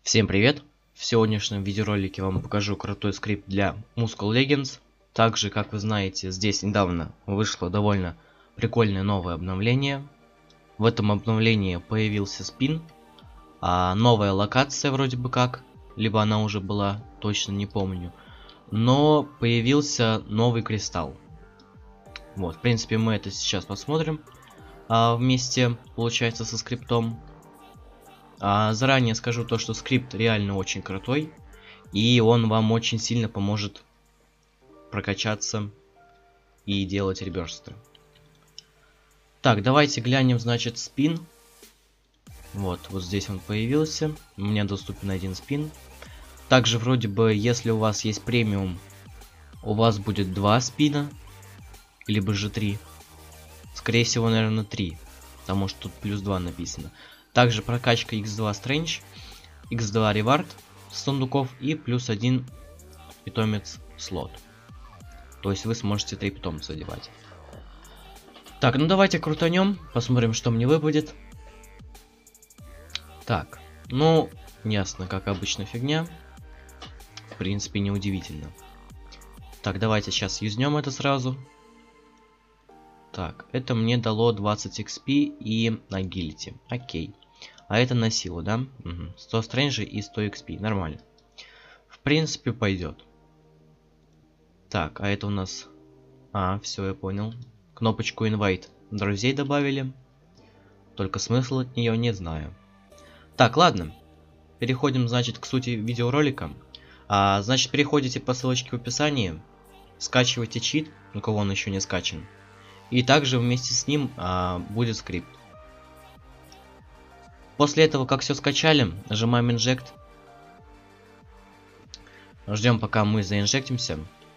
Всем привет! В сегодняшнем видеоролике вам покажу крутой скрипт для Muscle Legends. Также, как вы знаете, здесь недавно вышло довольно прикольное новое обновление. В этом обновлении появился спин, новая локация вроде бы как, либо она уже была, точно не помню. Но появился новый кристалл. Вот, в принципе, мы это сейчас посмотрим вместе, получается, со скриптом. Заранее скажу то, что скрипт реально очень крутой, и он вам очень сильно поможет прокачаться и делать реберсты. Так, давайте глянем, значит, спин. Вот здесь он появился. У меня доступен один спин. Также вроде бы, если у вас есть премиум, у вас будет 2 спина, либо же 3. Скорее всего, наверное, 3, потому что тут плюс 2 написано. Также прокачка x2 Strange, x2 Reward с сундуков и плюс 1 питомец слот. То есть вы сможете 3 питомца одевать. Так, ну давайте крутанем, посмотрим, что мне выпадет. Так, ну, ясно, как обычно фигня. В принципе, неудивительно. Так, давайте сейчас юзнем это сразу. Так, это мне дало 20 XP и agility. Окей. А это на силу, да? Угу. 100 стрэнджи и 100 XP. Нормально. В принципе, пойдет. Так, а это у нас... все, я понял. Кнопочку invite друзей добавили. Только смысл от нее не знаю. Так, ладно. Переходим, значит, к сути видеоролика. Значит, переходите по ссылочке в описании. Скачивайте чит, у кого он еще не скачан. И также вместе с ним будет скрипт. После этого, как все скачали, нажимаем Inject. Ждем, пока мы заинжектимся.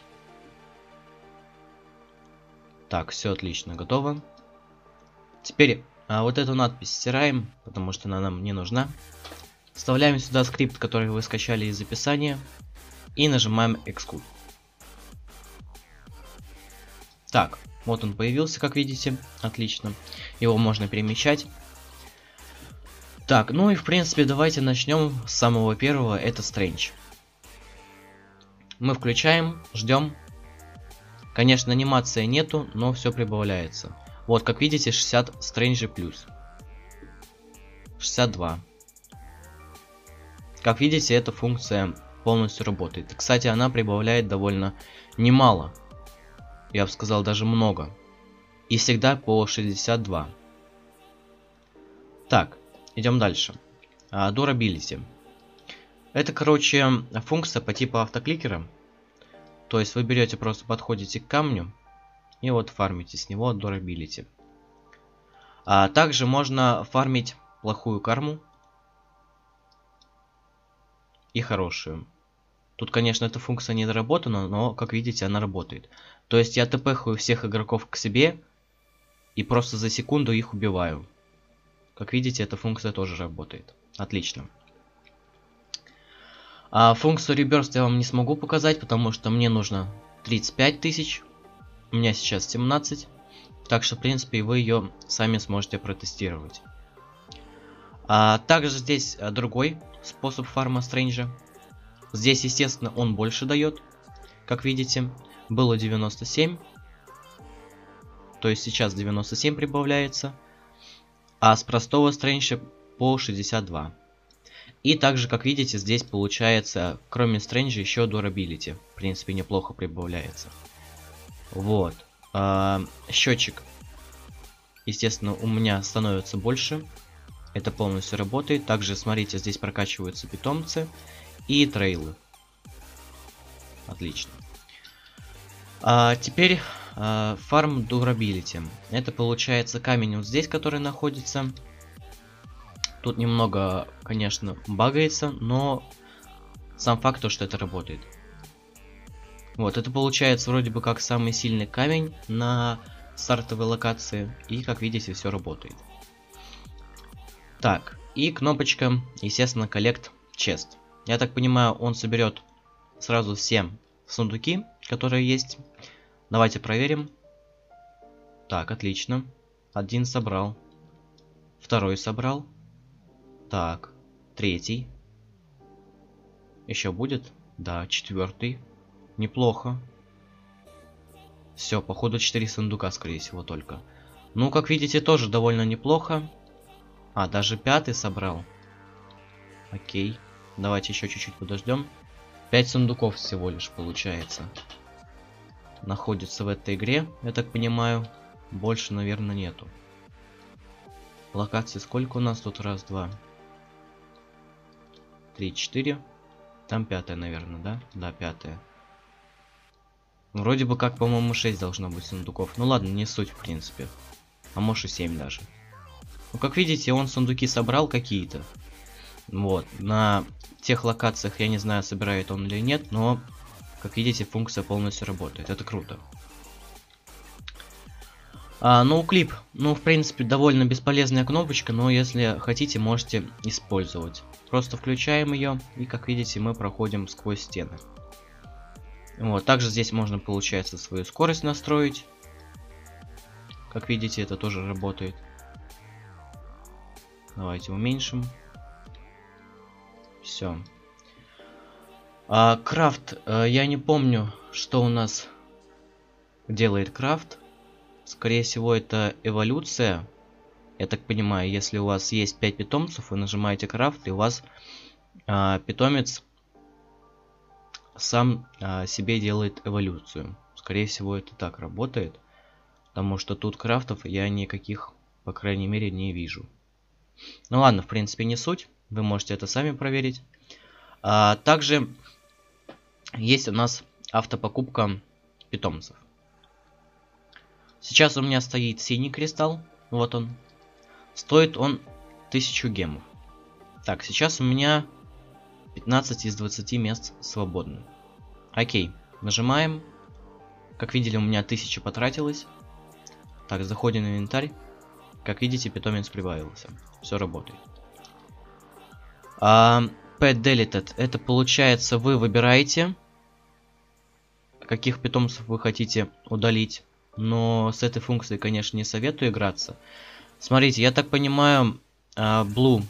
Так, все отлично, готово. Теперь вот эту надпись стираем, потому что она нам не нужна. Вставляем сюда скрипт, который вы скачали из описания. И нажимаем Execute. Так, вот он появился, как видите. Отлично. Его можно перемещать. Так, ну и в принципе давайте начнем с самого первого, это Strange. Мы включаем, ждем. Конечно, анимации нету, но все прибавляется. Вот, как видите, 60 Strange плюс. 62. Как видите, эта функция полностью работает. Кстати, она прибавляет довольно немало. Я бы сказал, даже много. И всегда по 62. Так. Идем дальше. Durability. Это, короче, функция по типу автокликера. То есть вы берете, просто подходите к камню и вот фармите с него Durability. Также можно фармить плохую карму и хорошую. Тут, конечно, эта функция не доработана, но, как видите, она работает. То есть я тпхаю всех игроков к себе и просто за секунду их убиваю. Как видите, эта функция тоже работает. Отлично. Функцию Rebirth я вам не смогу показать, потому что мне нужно 35 тысяч. У меня сейчас 17. Так что, в принципе, вы ее сами сможете протестировать. Также здесь другой способ фарма Стрэнджа. Здесь, естественно, он больше дает. Как видите, было 97. То есть сейчас 97 прибавляется. А с простого стрэнджа по 62. И также, как видите, здесь получается, кроме стрэнджа, еще durability. В принципе, неплохо прибавляется. Вот. Счетчик, естественно, у меня становится больше. Это полностью работает. Также, смотрите, здесь прокачиваются питомцы и трейлы. Отлично. Теперь... Farm Durability. Это получается камень вот здесь, который находится. Тут немного, конечно, багается, но сам факт, что это работает. Вот, это получается вроде бы как самый сильный камень на стартовой локации. И, как видите, все работает. Так, и кнопочка, естественно, Collect Chest. Я так понимаю, он соберет сразу все сундуки, которые есть. Давайте проверим. Так, отлично. Один собрал. Второй собрал. Так, третий. еще будет. Да, 4. Неплохо. Все, походу 4 сундука, скорее всего, только. Ну, как видите, тоже довольно неплохо. А, даже 5 собрал. Окей. Давайте еще чуть-чуть подождем. 5 сундуков всего лишь получается. Находится в этой игре, я так понимаю. Больше, наверное, нету. Локации сколько у нас тут? Раз, два, 3, 4. Там 5, наверное, да? Да, 5. Вроде бы как, по-моему, 6 должно быть сундуков. Ну ладно, не суть, в принципе. А может и 7 даже. Ну, как видите, он сундуки собрал какие-то. Вот. На тех локациях, я не знаю, собирает он или нет, но, как видите, функция полностью работает. Это круто. Ну, клип. Ну, в принципе, довольно бесполезная кнопочка, но если хотите, можете использовать. Просто включаем ее, и, как видите, мы проходим сквозь стены. Вот. Также здесь можно, получается, свою скорость настроить. Как видите, это тоже работает. Давайте уменьшим. Все. Крафт. Я не помню, что у нас делает крафт. Скорее всего, это эволюция. Я так понимаю, если у вас есть 5 питомцев, вы нажимаете крафт, и у вас питомец сам себе делает эволюцию. Скорее всего, это так работает. Потому что тут крафтов я никаких, по крайней мере, не вижу. Ну ладно, в принципе, не суть. Вы можете это сами проверить. Также есть у нас автопокупка питомцев. Сейчас у меня стоит синий кристалл. Вот он. Стоит он 1000 гемов. Так, сейчас у меня 15 из 20 мест свободны. Окей, нажимаем. Как видели, у меня 1000 потратилось. Так, заходим в инвентарь. Как видите, питомец прибавился. Все работает. Pet Deleted. Это получается, вы выбираете, каких питомцев вы хотите удалить. Но с этой функцией, конечно, не советую играться. Смотрите, я так понимаю, Blue.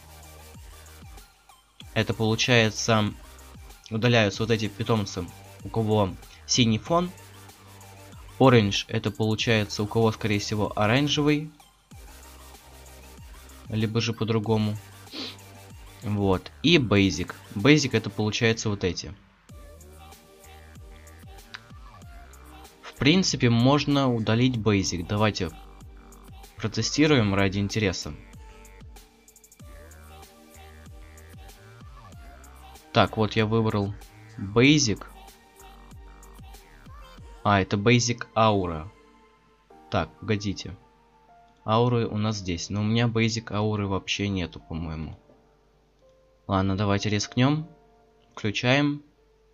Это получается, удаляются вот эти питомцы, у кого синий фон. Orange это получается, у кого, скорее всего, оранжевый. Либо же по-другому. Вот. И Basic. Basic это получается вот эти. В принципе, можно удалить Basic. Давайте протестируем ради интереса. Так, вот я выбрал Basic. Это Basic Aura. Так, погодите. Ауры у нас здесь. Но у меня Basic Ауры вообще нету, по-моему. Ладно, давайте рискнем. Включаем.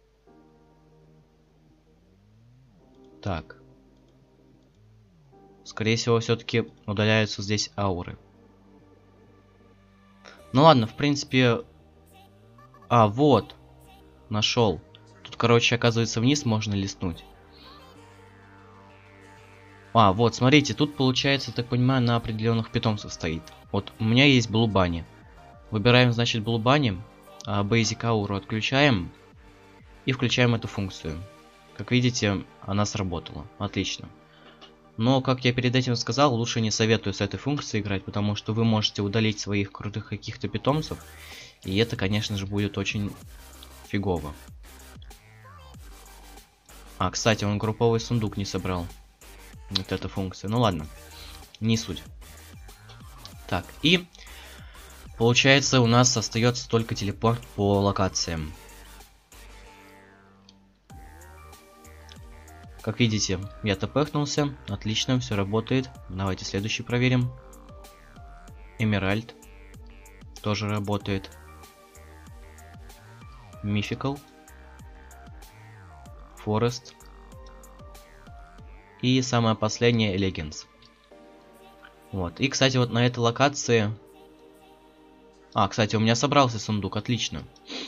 Так. Скорее всего, все-таки удаляются здесь ауры. Ну ладно, в принципе... вот. Нашел. Тут, короче, оказывается, вниз можно листнуть. Вот, смотрите, тут получается, так понимаю, на определенных питомцев стоит. Вот, у меня есть Blue Bunny. Выбираем, значит, Blue Bunny. Basic Aura отключаем. И включаем эту функцию. Как видите, она сработала. Отлично. Но, как я перед этим сказал, лучше не советую с этой функцией играть, потому что вы можете удалить своих крутых каких-то питомцев. И это, конечно же, будет очень фигово. Кстати, он групповой сундук не собрал. Вот эта функция. Ну ладно, не суть. Так, и получается у нас остается только телепорт по локациям. Как видите, я тпхнулся. Отлично, все работает. Давайте следующий проверим. Эмеральд. Тоже работает. Мификал. Форест. И самое последнее Legends. Вот. И, кстати, вот на этой локации... кстати, у меня собрался сундук. Отлично.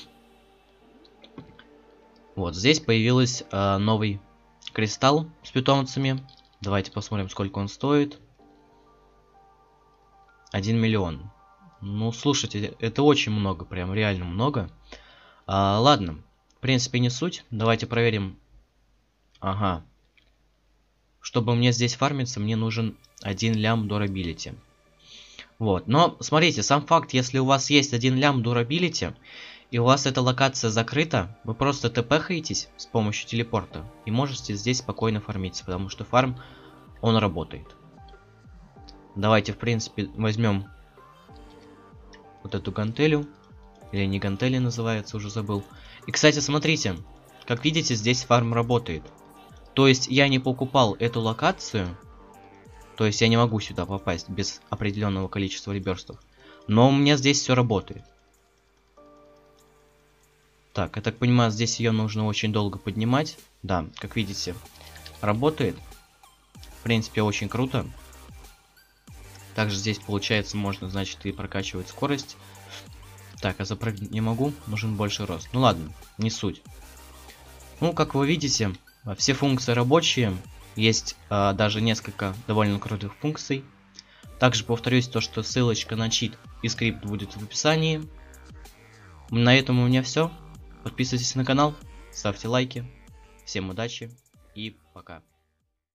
Вот, здесь появился новый кристалл с питомцами. Давайте посмотрим, сколько он стоит. 1 миллион. Ну, слушайте, это очень много, прям реально много. Ладно, В принципе, не суть. Давайте проверим. Ага. Чтобы мне здесь фармиться, мне нужен 1 лям durability. Вот. Но, смотрите, сам факт, если у вас есть 1 лям durability, и у вас эта локация закрыта, вы просто тпхаетесь с помощью телепорта и можете здесь спокойно фармиться, потому что фарм, он работает. Давайте, в принципе, возьмем вот эту гантелю. Или не гантели называется, уже забыл. И, кстати, смотрите, как видите, здесь фарм работает. То есть я не покупал эту локацию, то есть я не могу сюда попасть без определенного количества реберстов. Но у меня здесь все работает. Так, я так понимаю, здесь ее нужно очень долго поднимать. Да, как видите, работает. В принципе, очень круто. Также здесь, получается, можно, значит, и прокачивать скорость. Так, я запрыгнуть не могу, нужен больше рост. Ну ладно, не суть. Ну, как вы видите, все функции рабочие. Есть даже несколько довольно крутых функций. Также повторюсь то, что ссылочка на чит и скрипт будет в описании. На этом у меня все. Подписывайтесь на канал, ставьте лайки. Всем удачи и пока.